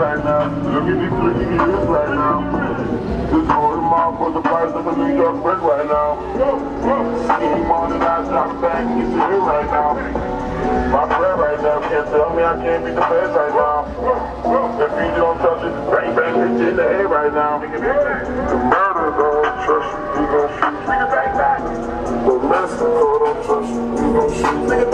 right now. Look at these years right now. Just hold them off for the price of a New York brick right now. See morning, I drop back, get you here right now. My friend right now can't tell me I can't beat the best right now. If you don't touch it, bang bang, hit you in the head right now. The murder don't trust you, we gon' shoot. Bang bang. The Mexico don't trust you, we gon' shoot.